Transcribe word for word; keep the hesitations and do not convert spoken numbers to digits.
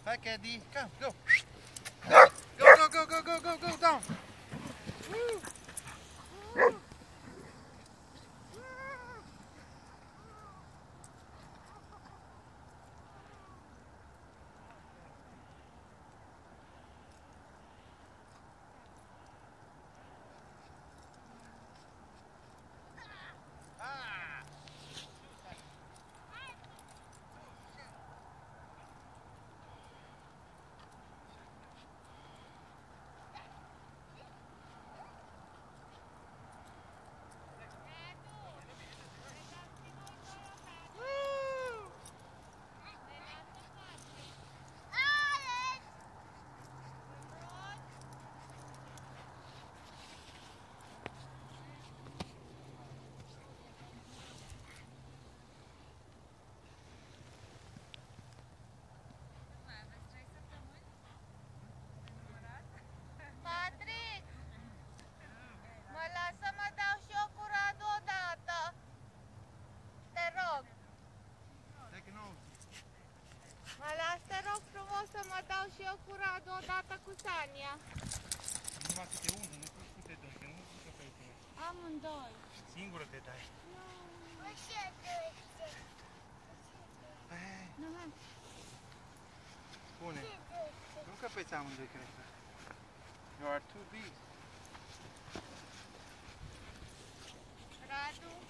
Hi, Caddy. Come, go. Go, go, go, go, go, go, go, down. Woo. Woo. Să mă dau și eu cu Radu odată cu Sania. Numai câte unul, nu câte doi, că nu știu că pe Amândoi. Singură te dai. Nu. Nu, hai. Spune. Nu că pe amândoi, cred că. You are too big. Radu.